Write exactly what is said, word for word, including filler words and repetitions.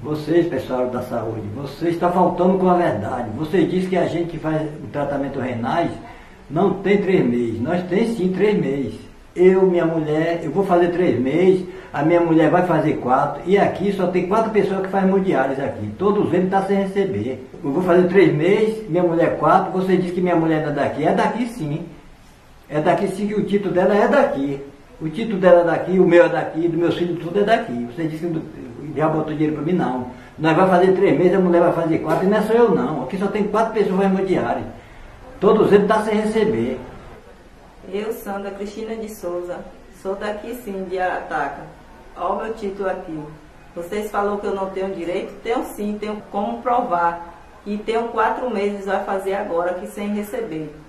Vocês, pessoal da saúde, vocês estão faltando com a verdade. Vocês dizem que a gente que faz o tratamento renais não tem três meses. Nós temos sim três meses. Eu, minha mulher, eu vou fazer três meses, a minha mulher vai fazer quatro, e aqui só tem quatro pessoas que fazem hemodiálise aqui. Todos eles estão sem receber. Eu vou fazer três meses, minha mulher quatro, você diz que minha mulher não é daqui. É daqui sim. É daqui sim, que o título dela é daqui. O título dela é daqui, o meu é daqui, do meu filho tudo é daqui. Você disse que já botou dinheiro para mim, não. Nós vamos fazer três meses, a mulher vai fazer quatro, e não é só eu não. Aqui só tem quatro pessoas hemodiárias. Todos eles estão sem receber. Eu, Sandra Cristina de Souza, sou daqui sim, de Arataca. Olha o meu título aqui. Vocês falaram que eu não tenho direito? Tenho sim, tenho como provar. E tenho quatro meses, vai fazer agora aqui sem receber.